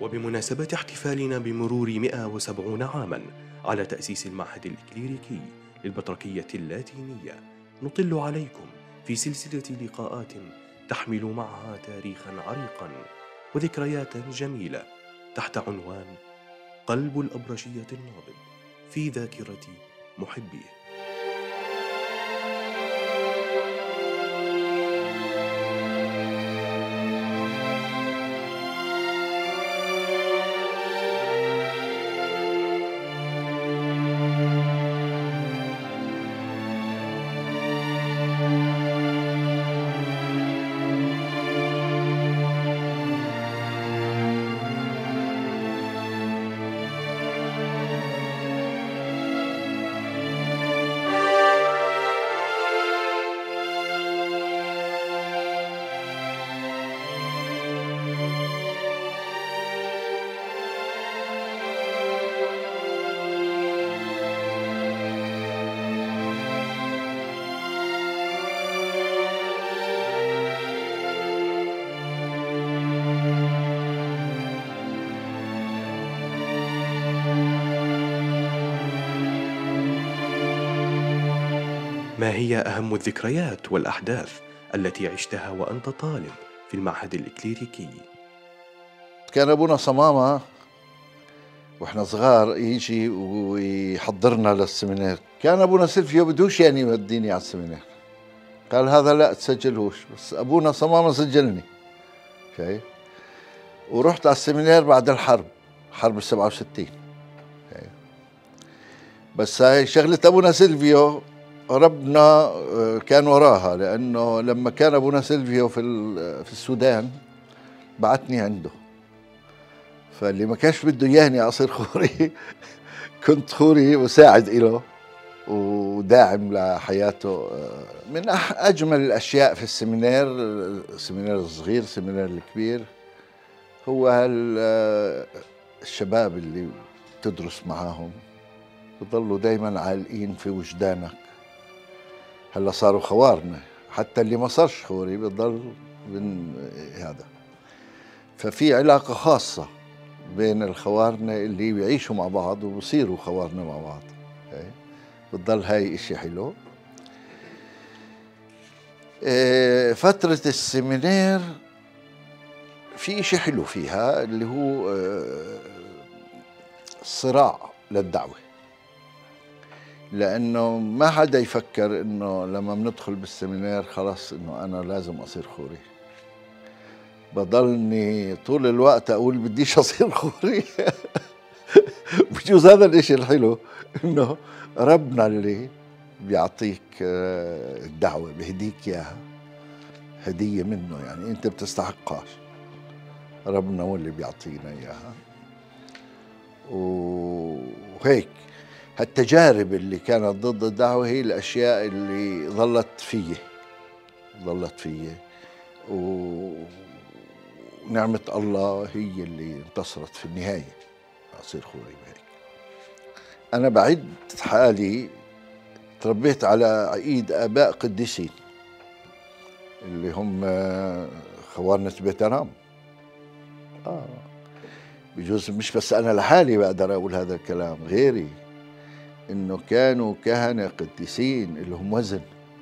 وبمناسبة احتفالنا بمرور 170 عاماً على تأسيس المعهد الإكليريكي للبطركية اللاتينية، نطل عليكم في سلسلة لقاءات تحمل معها تاريخاً عريقاً وذكريات جميلة تحت عنوان قلب الأبرشية النابض في ذاكرة محبيه. ما هي أهم الذكريات والأحداث التي عشتها وأنت طالب في المعهد الإكليريكي؟ كان أبونا صمامة وإحنا صغار يجي ويحضرنا للسمينار. كان أبونا سيلفيو بدوش يعني يوديني على السمينار، قال هذا لا تسجلهوش، بس أبونا صمامة سجلني. شايف؟ ورحت على السمينار بعد الحرب، حرب 67. شايف؟ بس هاي شغلة أبونا سيلفيو ربنا كان وراها، لأنه لما كان أبونا سيلفيو في السودان بعتني عنده، فاللي ما كانش بده ياني أصير خوري كنت خوري مساعد إله وداعم لحياته. من أجمل الأشياء في السمينار، السمينار الصغير السمينار الكبير، هو الشباب اللي تدرس معاهم بضلوا دايما عالقين في وجدانك. هلا صاروا خوارنا، حتى اللي ما صارش خوري بضل من هذا. ففي علاقة خاصة بين الخوارنا اللي بيعيشوا مع بعض وبصيروا خوارنا مع بعض. بتضل هاي اشي حلو. فترة السمينار في اشي حلو فيها اللي هو الصراع للدعوة، لأنه ما حدا يفكر إنه لما بندخل بالسمينار خلاص إنه أنا لازم أصير خوري. بضلني طول الوقت أقول بديش أصير خوري. بجوز هذا الإشي الحلو إنه ربنا اللي بيعطيك الدعوة، بيهديك إياها هدية منه، يعني أنت بتستحقهاش، ربنا هو اللي بيعطينا إياها. وهيك هالتجارب اللي كانت ضد الدعوة هي الأشياء اللي ظلت فيي ونعمة الله هي اللي انتصرت في النهاية أصير خوري بهيك. أنا بعد حالي تربيت على ايد آباء قديسين اللي هم خوارنة بيت رام. بجوز مش بس أنا لحالي بقدر أقول هذا الكلام، غيري إنه كانوا كهنة قديسين لهم وزن،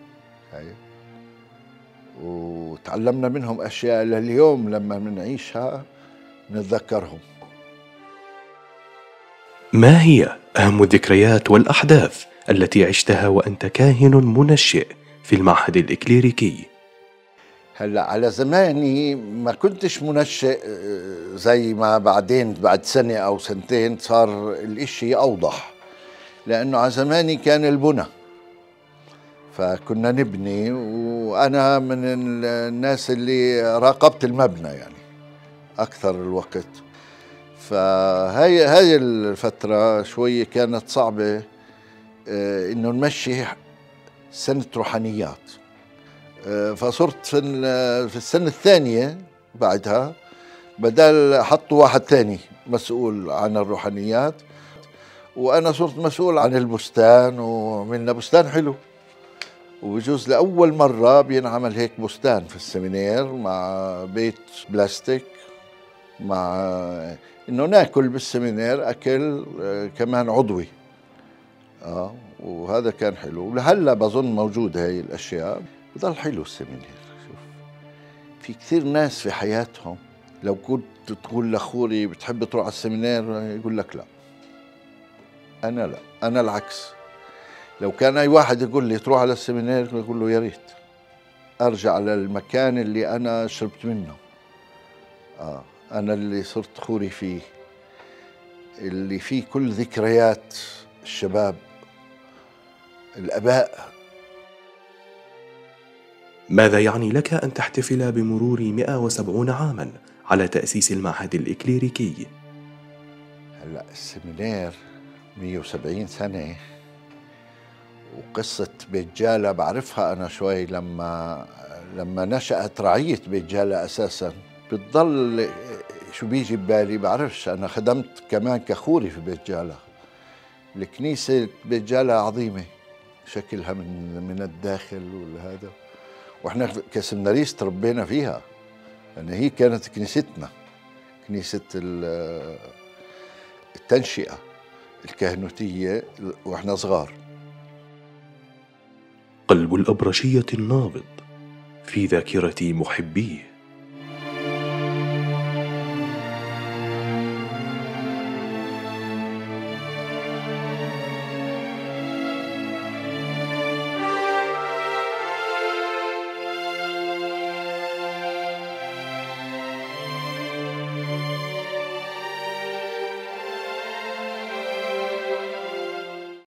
وتعلمنا منهم أشياء لليوم لما بنعيشها نتذكرهم. ما هي أهم الذكريات والأحداث التي عشتها وأنت كاهن منشئ في المعهد الإكليريكي؟ هلا على زماني ما كنتش منشئ زي ما بعدين بعد سنة أو سنتين صار الإشي أوضح، لأنه على زماني كان البنى، فكنا نبني وأنا من الناس اللي راقبت المبنى يعني أكثر الوقت. فهي الفترة شوية كانت صعبة، إنه نمشي سنة روحانيات. فصرت في السنة الثانية بعدها بدل حطوا واحد ثاني مسؤول عن الروحانيات، وأنا صرت مسؤول عن البستان، وعملنا بستان حلو، وبجوز لأول مرة بينعمل هيك بستان في السمينار مع بيت بلاستيك مع إنه ناكل بالسمينار أكل كمان عضوي. وهذا كان حلو، ولهلا بظن موجود هاي الأشياء، بضل حلو السمينار. شوف، في كثير ناس في حياتهم لو كنت تقول لخوري بتحب تروح على السمينار يقول لك لا. أنا لا، أنا العكس. لو كان أي واحد يقول لي تروح على السمينار بقول له يا ريت أرجع للمكان اللي أنا شربت منه. أنا اللي صرت خوري فيه، اللي فيه كل ذكريات الشباب، الآباء. ماذا يعني لك أن تحتفل بمرور 170 عاماً على تأسيس المعهد الإكليريكي؟ هلأ السمينار 170 سنة، وقصة بيت جالة بعرفها أنا شوي. لما نشأت رعية بيت جالة أساساً بتضل شو بيجي ببالي بعرفش. أنا خدمت كمان كخوري في بيت جالة. الكنيسة بيت جالة عظيمة شكلها من الداخل والهذا، واحنا كسمناريست تربينا فيها، لأن هي كانت كنيستنا، كنيسة التنشئة الكهنوتية واحنا صغار. قلب الأبرشية النابض في ذاكرة محبيه.